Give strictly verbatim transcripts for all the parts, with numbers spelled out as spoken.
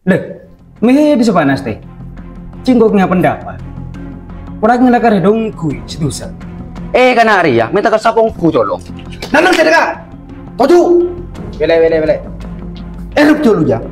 Deh, meh di sepanas teh. Cinggoknya pendapat. Orang ngelakar dong kui sedusa. Eh kanari ya, minta ke sapong ku colong. Nanang sedekah. Toju. Bele bele bele. Erup dulu ya.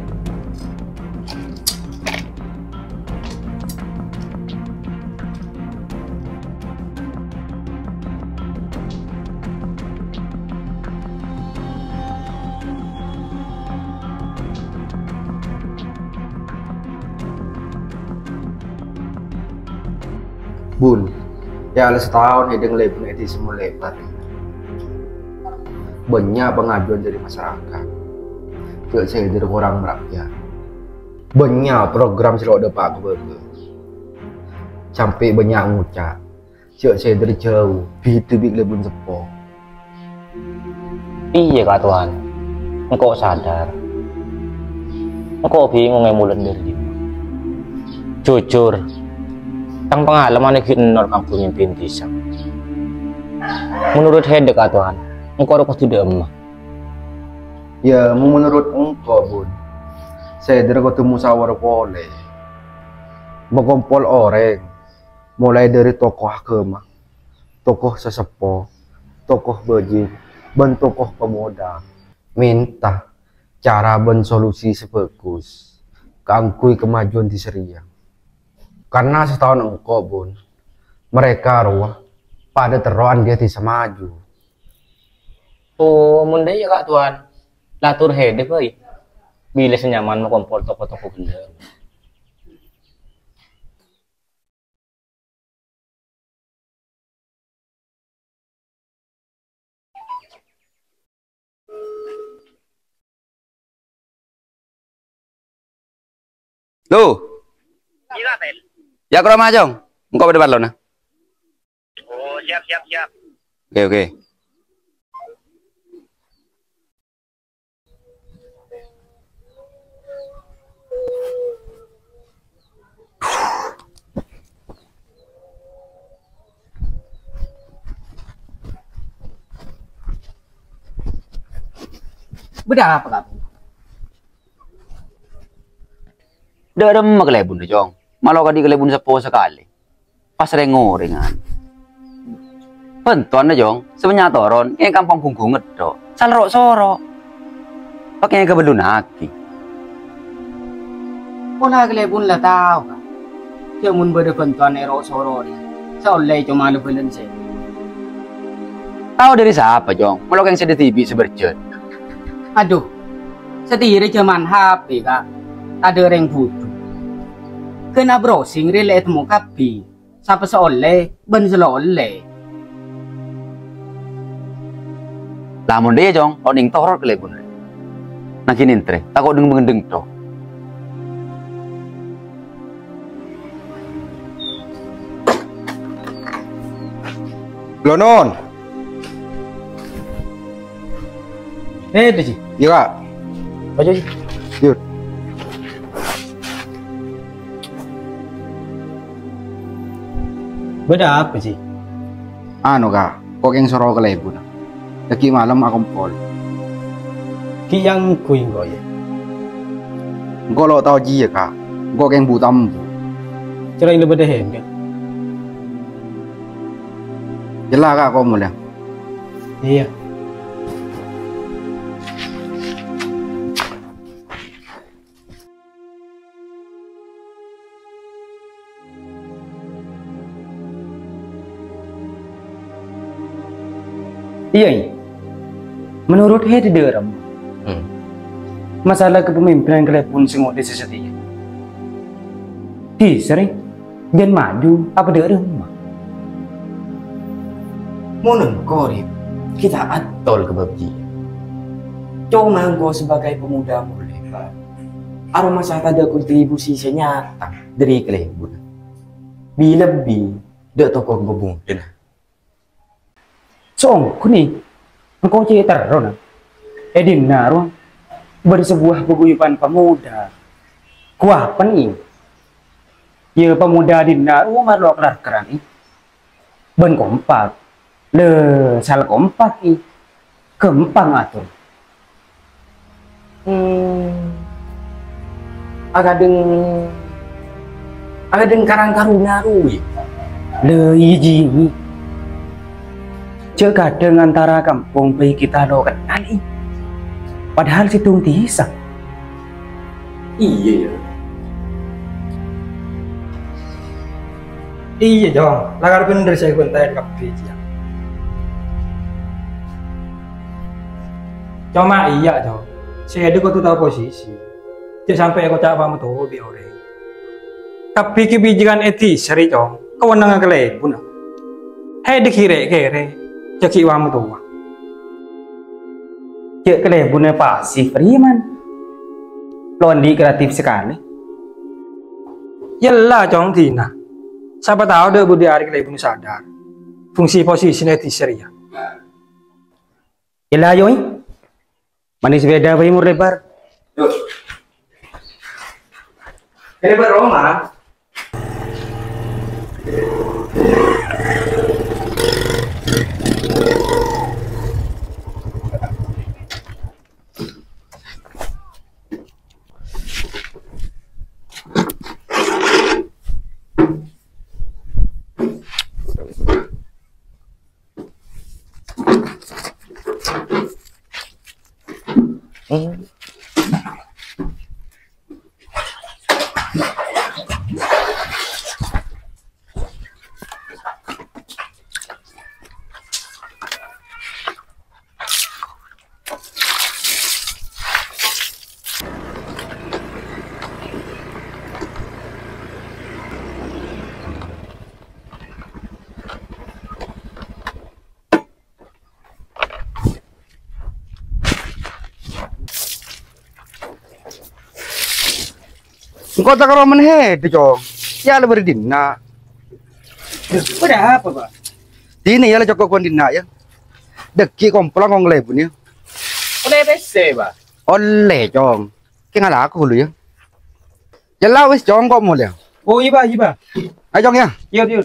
Bun, ya ada setahun hidung lebih itu semua lebar. Banyak pengajuan dari masyarakat. Tidak saya dari orang merakyat. Banyak program selalu ada pak kebetul. Sampai banyak ngucap. Tidak saya dari jauh. Bitu bik lebih sepo. Iya kak Tuhan, engkau sadar. Engkau bingung yang mulut dari dia. Jujur. Tang pengalaman iki nol kang pemimpin desa. Menurut Hedek Tuhan, engkau harus tidak emah. Ya, menurut engkau bun, saya dari ketemu musyawarah boleh, mengumpul orang, mulai dari tokoh agama, tokoh sesepuh, tokoh bajing, dan tokoh pemuda, minta cara ben solusi sebagus, keangkui kemajuan di Seriang. Karena setahun engkau bun, mereka ruah pada teruan dia bisa maju. Oh, mending ya kak Tuhan, latur Hedek baik. Bila senyaman mau kompol toko-toko benda. Loh. Iya, Pel. Ya ke rumah Jong. Engkau berdebat lo nah. Oh, siap, siap, siap. Oke oke. Beda apa kamu? Udah ada mak kelebun deh Jong. Malah kadi kelebun sepo sekali. Pas rengo ringan. Pentuan deh Jong. Sebenarnya toron. Yang kampung gunggung ngedok. Salrok sorok. Pakai yang kebelun aki. Pola kelebun lah tahu kan. Jamun beda pentuan ero soro ni. Seoleh cuma lebelan saya. Tahu dari siapa Jong? Malah yang sedih T V seberjet. Aduh, setiri cuman H P kak. Ada orang butuh. Kena browsing relate mo kapi. Sapa seoleh, ben seloleh. Lamun dia Jong, oding toror kelebun. Nakin intre, takut deng mengendeng to. Lonon. Eh, itu sih. Iya kak. Aja sih. Yuk. Beda apa sih? Anu kak, kok yang soro kelebun. Lagi malam aku pol. Ki yang kuing kau ya. Engkau lo tau ji ya kak. Engkau yang butambu. Cara yang lebih dehen kan? Jelas kak kau mulai. Iya. Iya, iya. Menurut Hedi derem, Hmm. masalah kepemimpinan kelebun sengok desa setia. Di sering dan maju apa derem? Munun korip kita atol ke babji. Cuma engkau sebagai pemuda mulai pak. Aroma masyarakat ada kontribusi nyata dari kelebun. Bila lebih, dak tokoh bebung. So, kuni, engkau cerita terus, Edin naruh beri sebuah paguyuban pemuda. Kuah pening. Ya pemuda di naruh malu kelar kerani. Ben kompak, le salah kompak i, kempang atur. Hmm. agadeng agadeng karang karuna ruwi. Le iji Cek kadang antara kampung bayi kita lo kenal ih. Padahal situng tisa. Iya ya. Iya Jong, lagar bener saya kontain kapi dia. Cuma iya Jong, saya ada kau tahu posisi. Tidak sampai aku cak paham tuh bi orang. Tapi kebijakan etis seri Jong, kewenangan kelai pun. Hei dikira kere, caki paham tuh. Cek kelebunnya pasif Riman. Londi kreatif sekali. Yalah Jong Tina. Siapa tahu deh budi hari kelebun sadar. Fungsi posisi etis seri ya. Yalah yoi. Manis beda bayi mur lebar. Lebar Roma. Hmm. Engkau tak roman he, Jong. Ya lebih dina. Udah apa, Pak? Dini ya lah cokok kon dina ya. Deki komplang kong lebun ya. Oleh bese ba. Oleh Jong. Kaya ngala aku dulu ya. Jalan wis Jong kok mau ya. Oh iya, Pak, iya, Pak. Ayo Jong ya. Yuk, yuk.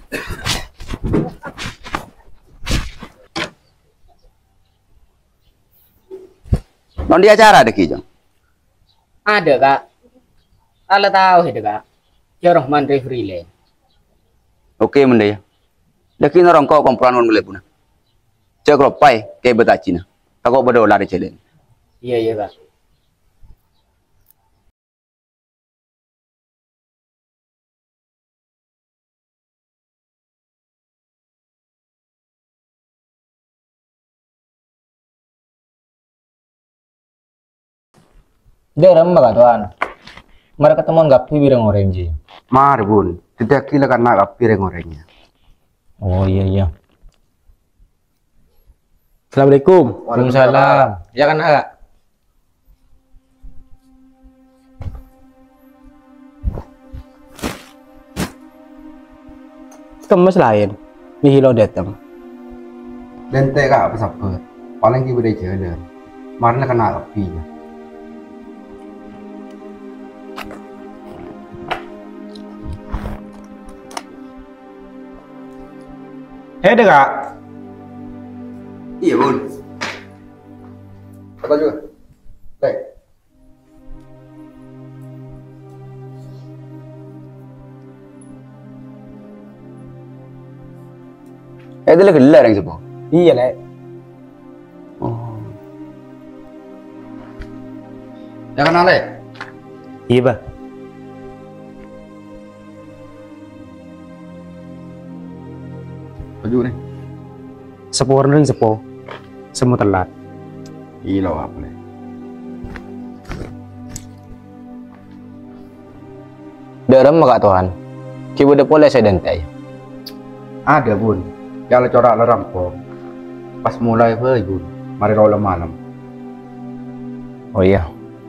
Non di acara ada Ki Jong. Ada kak. Ala tahu itu kak. Ya Rahman referee le. Oke mende ya. Daki norong kau kompuran on mulai puna. Cek ropai kayak betacina. Aku berdoa lari celen. Iya iya kak. Dia remah kak tuan. Mereka ketemuan gak pireng orange. Mari bun. Tidak kira kan nak pireng orangnya. Oh iya iya. Assalamualaikum. Waalaikumsalam. Ya kan kak. Kemes lain. Di hilo datang. Dan teh kak apa sabar. Paling kita udah jalan. Marina kena api ya. Hei deh kak. Iya bun. Kata juga. Teh. Eh itu lagi gelar yang sepo. Iya, Lek. Oh. Ya kenal le. Iya, Pak. Baju nih. Sepo ring sepo. Semua telat. Iya apa le. Dia remah kak tuan. Kibu udah boleh saya dentai. Ada bun. Ya le corak le rampok. Pas mulai be bun. Mari rola malam. Oh iya.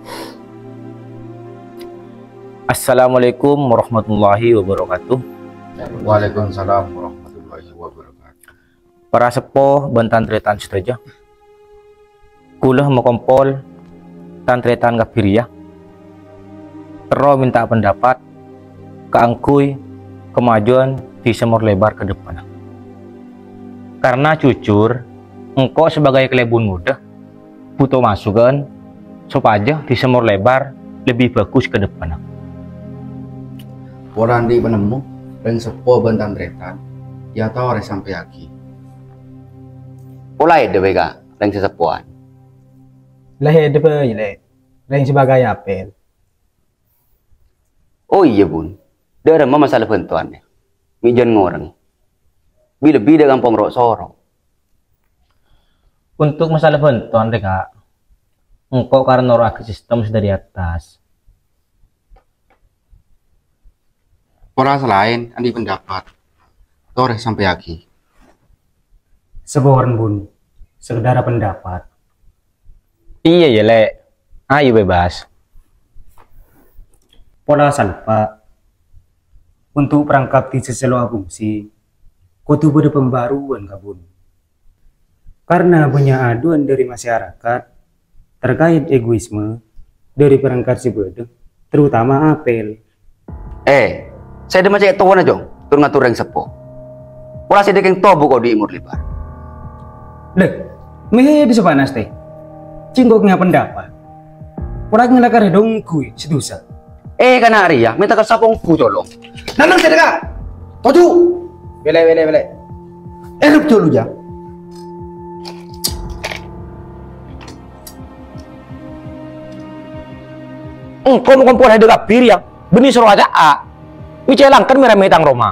Assalamualaikum warahmatullahi wabarakatuh. Waalaikumsalam warahmatullahi wabarakatuh. Para sepuh bantan tretan saja. Kulah mekompol tantretan gapiriah. Tero minta pendapat keangkui kemajuan di semur lebar ke depan. Karena jujur, engkau sebagai kelebun muda butuh masukan supaya di semur lebar lebih bagus ke depan. Orang di penemu dan sepo bentang dretan, ya tahu orang sampai lagi. Mulai deh mereka, reng sesepuan. Lah he de pe le. Lain sebagai apel. Oh iya bun, dia ada masalah bantuan nih. Mijan ngoreng. Bila-bila gampang rok sorok. Untuk masalah bantuan mereka, engkau karena orang sistem sudah di atas. Orang selain andi pendapat, tahu orang sampai lagi. Seboran bun, sekedar pendapat. Iya ya le, ayo bebas. Pola salpa untuk perangkap di seseluruh fungsi, kau tuh ada pembaruan kabun. Karena banyak aduan dari masyarakat terkait egoisme dari perangkat Cibedek, terutama apel. Eh, saya ada macam tuan aja, turun ngatur reng sepo. Pola saya dekeng tobu kau di imur libar. Lek, meh di sepanas teh. Cinggoknya pendapat. Pola ngelakar dong kui sedusa. Eh kan hari ya, minta ke sapong ku colong. Nanang saya dekat. Toju. Bele bele bele. Erup dulu ya. Engkau mau kumpul ada kapir ya, benih suruh aja a. Wicelangkan merah metang Roma.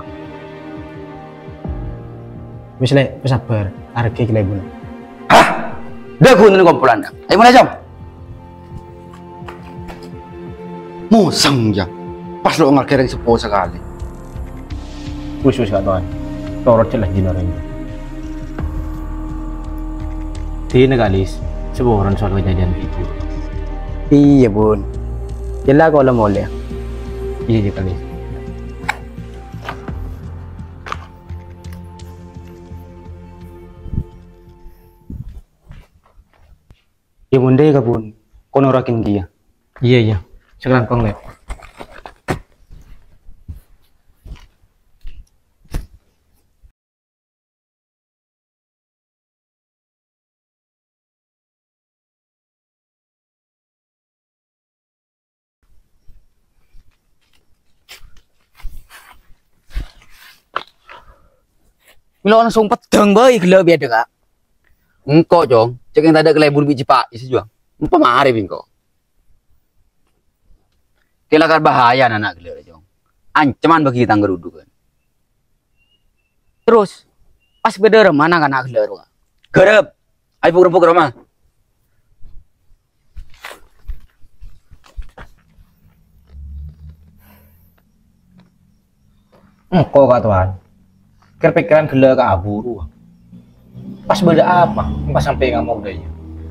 Wis le, wis sabar. Arge iki le bun. Hah? Dah guna kumpulan dah. Ayo mulai jam. Musang ya. Pas lo ngereng sepo sekali. Khusus kak tuan, torot celah jinar ini. Tidak galis, sebuah orang soal kejadian itu. Iya bun. Jelas kalau mau le. Iya iya galis. Ya munde kabun, kono rakin dia. Iya iya, sekarang kong le. Milo langsung pedang baik gila biar deka. Engkau jong, cek yang tadi kelebur biji pak isi juang. Empa mari bingko. Kelakar bahaya anak gila jong. Ancaman bagi kita ngerudukan. Terus pas beda mana kan anak gila. Garap, ayo pukur-pukur mah. Engkau kak tuan, kepikiran gila ke aburu. Pas beda apa? Pas sampai nggak mau daya.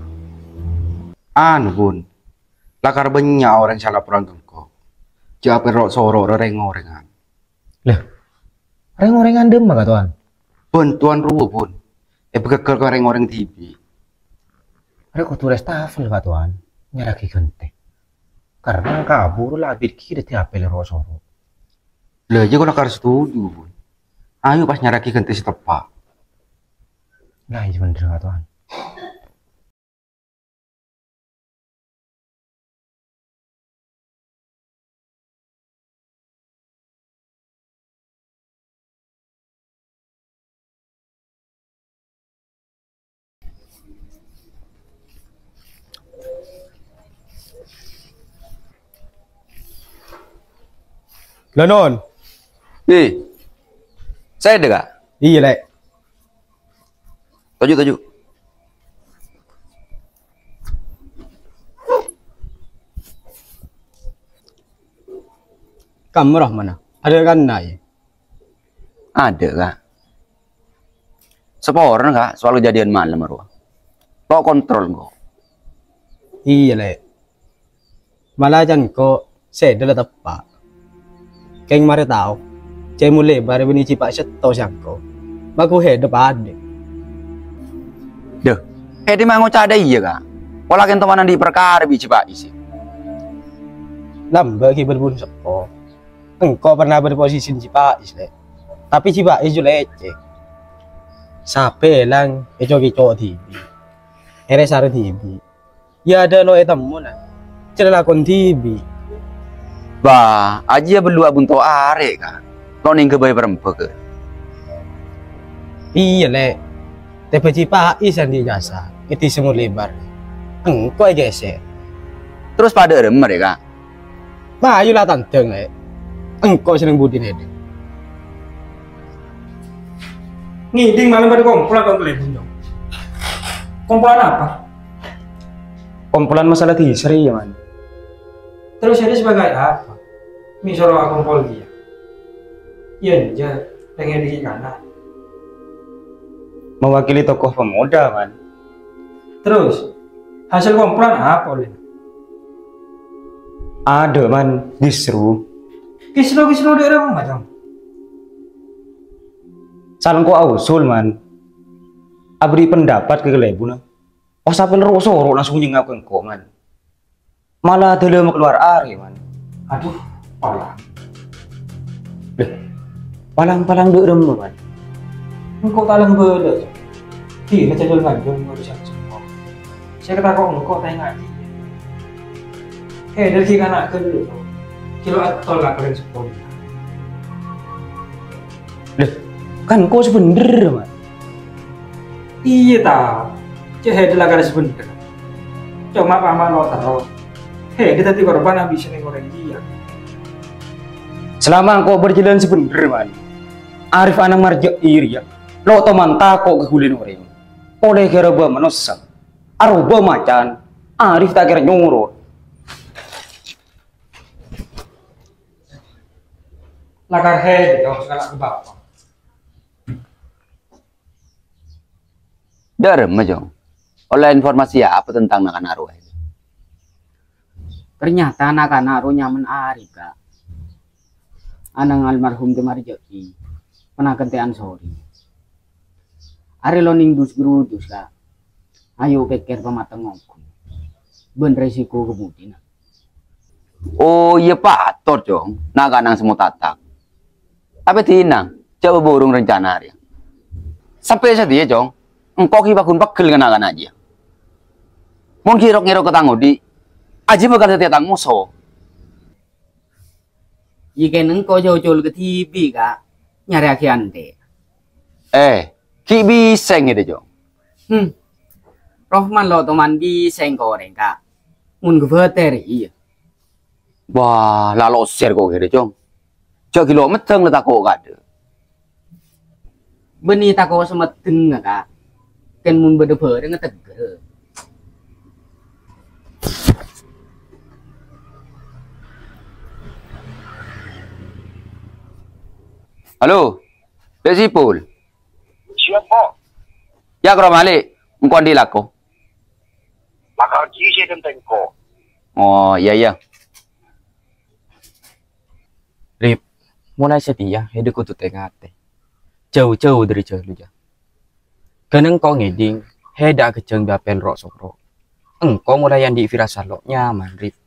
Anu bun. Lakar banyak orang salah perang kau. Jawab rok soro reng orengan. Lah, reng-orengan dem kak tuan. Bun tuan ruwo bun. Eh bekekel kau reng orang T V. Ada kau tulis tafel kak tuan, nyeraki gente. Karena kabur lah bikin di apel rosoro. Lah aja kau lakar setuju bun. Ayo pas nyaraki ganti setepak. Nah iya bener kak tuan. Lanon. Eh, saya deka. Iya le. Tuju tuju. Kamu roh mana? Ada kan nai? Ada kak. Seporang kak soal kejadian malam arwah. Kau kontrol kok. Iya le. Malah jan ko saya dah tepat. Keng mari tahu. Cai mulai baru bini cipak seto siangko. Baku he depan deh. Deh, eh di mango cada iya kak. Pola kan temanan di perkara biji pak isi. Lamba ki berbun sepo. Engkau pernah berposisi di cipak isle. Tapi cipak isu leceh. Sape lang ejo kico T V. Ere sare T V. Ya ada lo etam muna. Cerita kon T V. Bah, aja berdua bunto are kak. Lo ning ke bayi perempuan ke. Iya le. Tapi cipa isan di jasa. Itu semua lebar. Engkau geser. Terus pada rem mereka. Bah, ayolah tanteng le. Engkau seneng budi nede. Ngiding malam pada kumpulan kau kelebun dong. Kumpulan apa? Kumpulan masalah tisri ya man. Terus ini sebagai apa? Misal aku kumpul dia. Iya aja, pengen di kanan. Mewakili tokoh pemuda man. Terus hasil kumpulan apa oleh? Ada man, disuruh. Kisru-kisru daerah macam. Saling ko ausul man. Abri pendapat ke kelebuna. Oh sampai rosoro langsung nyengap ke engkau man. Malah dulu mau keluar ari man. Aduh, palang. Deh, palang-palang dulu man. Engkau talang bela. Di macam jual ngajul ngurusan semua. Saya kata kau engkau tanya ngaji. Eh dari sini anak ke dulu. Kilo atol gak keren sepuluh. Deh, kan kau sebener man. Iya tahu. Cek adalah kali sebener. Cuma paman lo terus. Hei, dia tadi korban habis nih goreng dia. Selama kau berjalan sebener man. Arif anak marja iri ya. Lo teman tako ke kulin orang. Oleh kira gua manusia. Aroba macan. Arif tak kira nyuruh. Lakar hei, dong segala ke bapak. Darem majong. Oleh informasi apa tentang Nakanaru? Ternyata Nakanaru nyaman Arif kak. Anang almarhum Demarjeki pernah kentean sorry. Ari loning dus gerudus kak. Ayo pikir pematang ngomong. Ben resiko kemudian. Oh iya patut dong. Nakanang semua tatak. Tapi tinang, coba burung rencana dia. Sampai saat dia jong, engkau kibakun pegel kenakan aja. Mungkin kirok-kirok ketangudi, aja bakal setiap tang musuh. Jika engkau jauh-jauh ke T V kak, nyari akian deh. Eh, ki biseng gitu jong. Hmm, Rohman lo teman biseng goreng kak. Mun geveter iya. Wah, lalu share kok gitu jong. Jauh kilometer letak kok ada. Benih tak kau semeteng kak. Kan mun berde-berde ngeteger. Halo, Desipul. Siapa? Ya kalau malik, engkau di lako. Lakar kisi dan tengko. Oh iya iya. Rip, mulai setia, hidup ku tuh tengate. Jauh-jauh dari jauh lu ya. Keneng kau ngeding, heda keceng bapel rok sokro. Engkau mulai yang di firasat lo nyaman, Rip.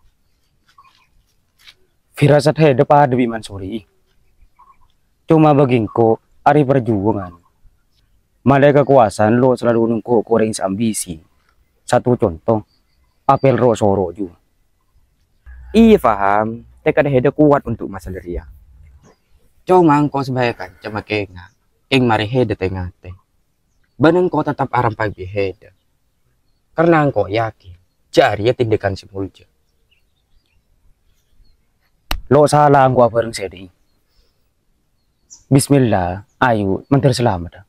Firasat hede pada biman sorry. Cuma bagingko, ari perjuangan. Malai kekuasaan lo selalu nungko koreng ambisi. Satu contoh, apel ro soro juga. Iya paham, tekad heda kuat untuk masalah ria. Cuma engkau sebaiknya cuma kenga, eng mari heda tengate. Baneng kau tetap aram pagi heda. Karena engkau yakin, jari ya tindakan si mulja. Lo salah gua bareng sedi. Bismillah, ayo menteri selamat.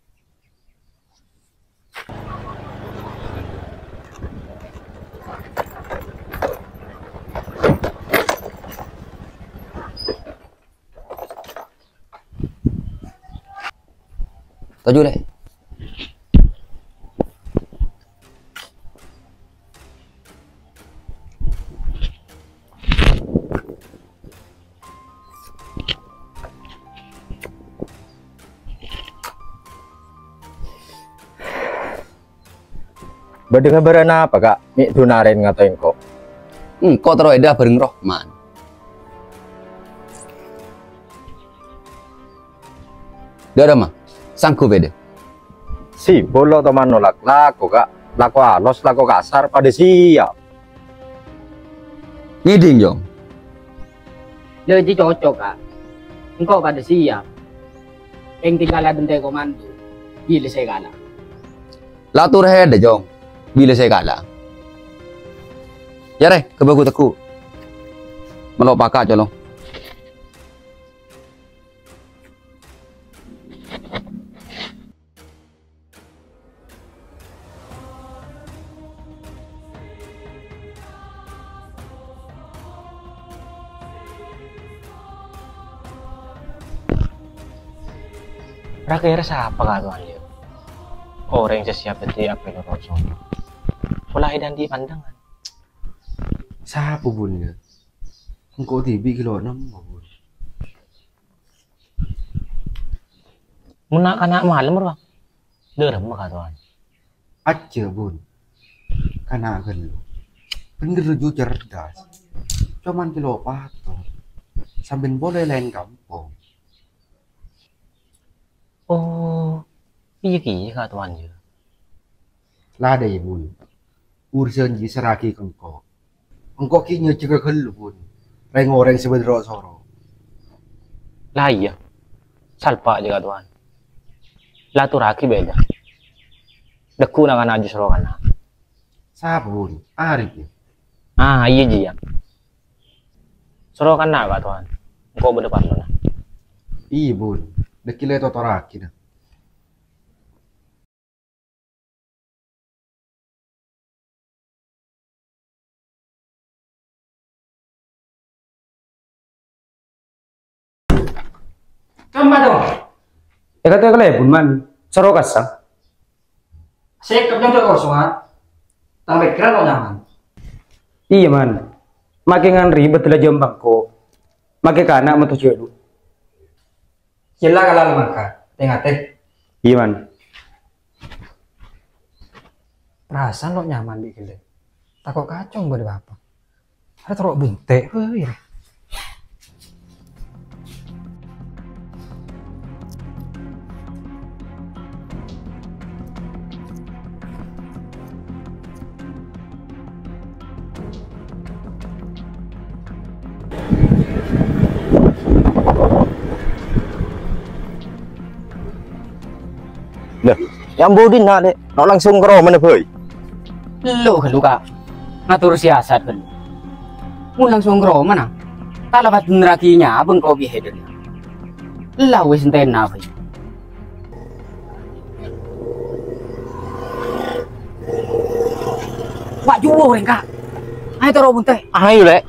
Tujuh deh. Berdengar berana apa kak? Mik dunaren ngatain kok. Engkau terus eda bareng Rohman. Dah mah, sanggup beda. Si bolok teman nolak laku kak. Laku halus, laku kasar pada siap. Ngiding jong. Lebih cocok kak. Engkau kada siap. Yang tinggal ada bentai komando. Bila saya kalah. Latur hede jong. Bila saya kalah. Ya re, kebagu teku. Melok pakak colong. Rakira siapa kak tuan dia? Orang yang siap nanti apa yang rosong. Pola dan di pandangan. Siapa bun ya? Engkau tibi kilo enam bun. Muna anak malam bro. Derem kak tuan. Aja bun. Karena gelo. Bener ju cerdas. Cuman kilo patok. Sambil boleh lain kampung. Oh, iya kiya kak tuan ya. Lah ada ya bun. Urusan ji seraki engkau. Engkau kinya juga gelo bun. Reng orang sebenarnya soro. Lah iya. Salpa aja kak tuan. Lah tuh raki beda. Deku nak anak aja sorokan. Siapa bun? Arif ya. Ah iya ji ya. Sorokan nak kak tuan. Engkau berdepan mana? Iya bun. Dekile totoraki na. Kama dong. Ya kata kalian pun man, soro kasang. Saya kerja untuk kosongan. Tambah kira lo nyaman. Iya man, makin ribet lah jambang ko. Makin kana matu jelu. Kila kalau maka, tengah teh. Iya man. Perasaan lo nyaman bikin deh. Takut kacung boleh apa? Ada teruk bentek, hei. Yang bodin nak dek, nak langsung ke mana boy? Lo kan luka. Ngatur siasat kan. Mau langsung ke mana? Talabat nerakinya abang kau biheder. Lah wes enten apa? Wah jual orang kak. Ayo taruh buntai. Ayo lek.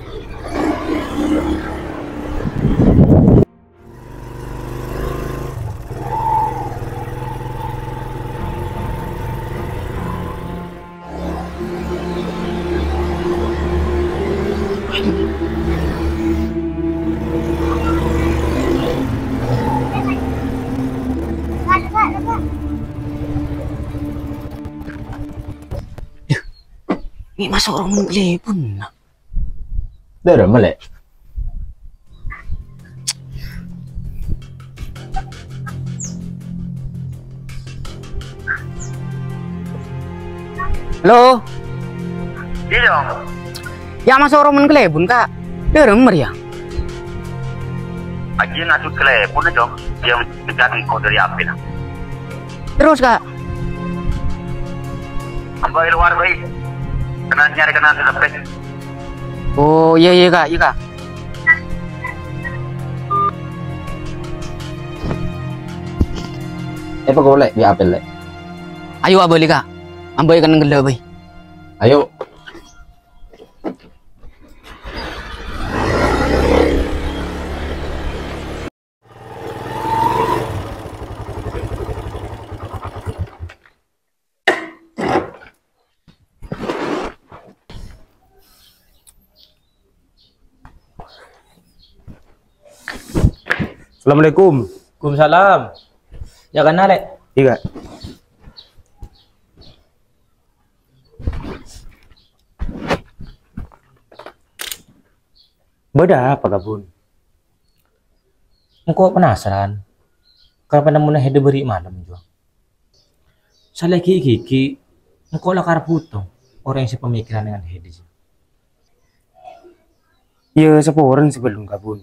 Ini masa orang telepon. Dah dah melek. Halo, Iya dong. ya masa orang telepon kak. Dia remer ya. Aji ngasut ke telepon aja dong. Dia mencegat engkau dari api lah. Terus kak. Ambil luar baik. Kena nyari kena selepet. Oh iya iya kak, iya kak. Apa kau lek di apel lek? Ayo abeli kak. Ambil kan ngele bay. Ayo. Assalamualaikum. Waalaikumsalam. Ya kan Alek? Iya. Beda apa kabun? Engkau penasaran? Kalau pernah mulai hidup beri malam juga. Saya lagi kiki, engkau lah karena butuh orang yang sepemikiran dengan hidup. Ya seporen sebelum kabun.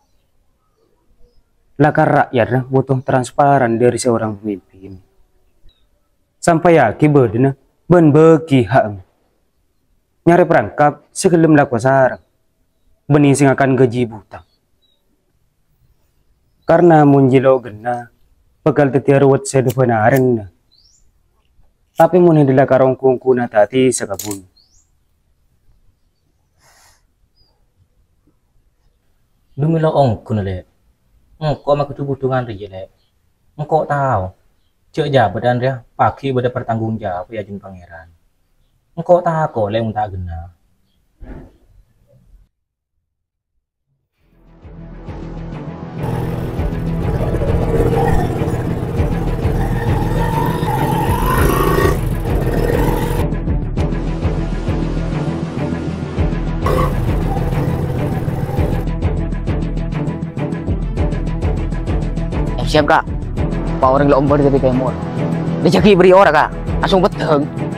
Lakar rakyat butuh transparan dari seorang pemimpin. Sampai yakin berdena ben bagi hak. Nyari perangkap sekelem laku sarang. Benih sing akan gaji buta. Karena munjilo gena bakal tetiar wat sedepenaren. Tapi mun hidila karong kungkuna tati sakabun. Dumilo ongku nale. Engkau mak kebutuhan dia le. Engkau tahu. Cek jabatan dia paki pada pertanggung jawab ya jin pangeran. Engkau tahu kok le tak gena. Siap kak, power yang lomba dari kayak mur. Dia caki beri orang kak, langsung beteng.